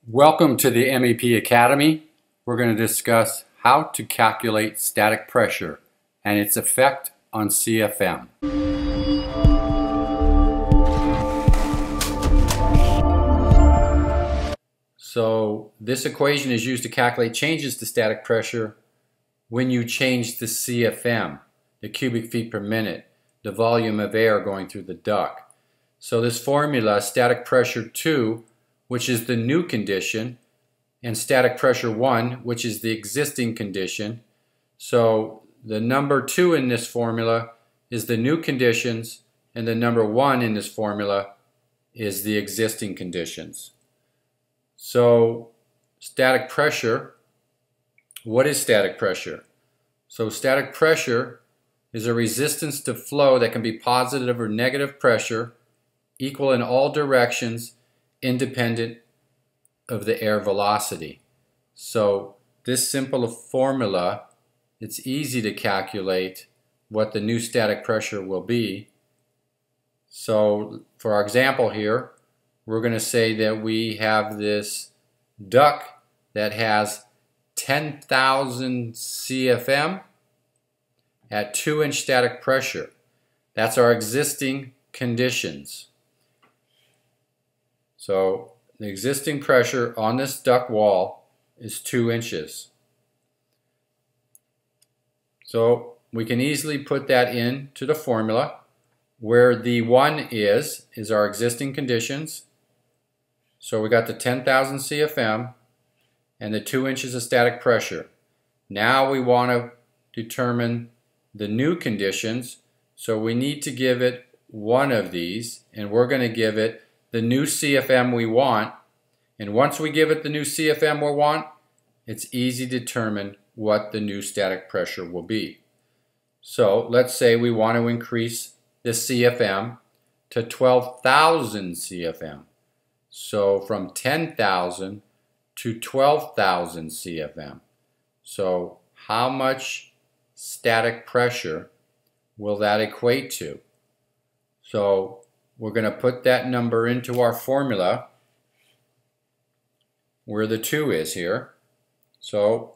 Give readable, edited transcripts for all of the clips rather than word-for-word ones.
Welcome to the MEP Academy. We're going to discuss how to calculate static pressure and its effect on CFM. So this equation is used to calculate changes to static pressure when you change the CFM, the cubic feet per minute, the volume of air going through the duct. So this formula, static pressure 2, which is the new condition, and static pressure 1, which is the existing condition. So the number 2 in this formula is the new conditions, and the number 1 in this formula is the existing conditions. So static pressure, what is static pressure? So static pressure is a resistance to flow that can be positive or negative pressure, equal in all directions, independent of the air velocity. So this simple formula, it's easy to calculate what the new static pressure will be. So for our example here, we're going to say that we have this duct that has 10,000 CFM at 2-inch static pressure. That's our existing conditions. So the existing pressure on this duct wall is 2 inches. So we can easily put that into the formula where the 1 is our existing conditions. So we got the 10,000 CFM and the 2 inches of static pressure. Now we want to determine the new conditions. So we need to give it one of these, and we're going to give it the new CFM we want. And once we give it the new CFM we want, it's easy to determine what the new static pressure will be. So let's say we want to increase the CFM to 12,000 CFM. So from 10,000 to 12,000 CFM. So how much static pressure will that equate to? So we're going to put that number into our formula where the 2 is here. So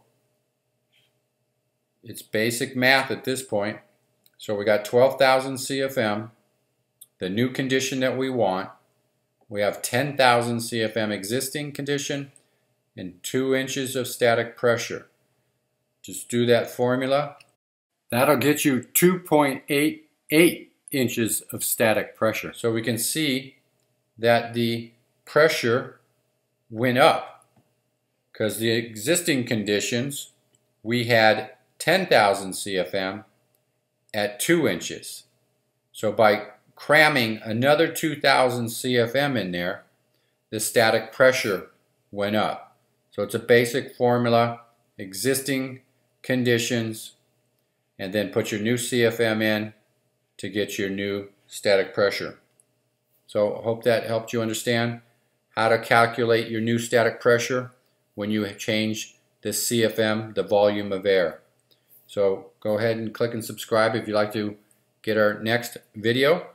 it's basic math at this point. So we got 12,000 CFM, the new condition that we want. We have 10,000 CFM existing condition and 2 inches of static pressure. Just do that formula. That'll get you 2.88 inches of static pressure. So we can see that the pressure went up because the existing conditions, we had 10,000 CFM at 2 inches. So by cramming another 2,000 CFM in there, the static pressure went up. So it's a basic formula, existing conditions, and then put your new CFM in to get your new static pressure. So I hope that helped you understand how to calculate your new static pressure when you change the CFM, the volume of air. So go ahead and click and subscribe if you'd like to get our next video.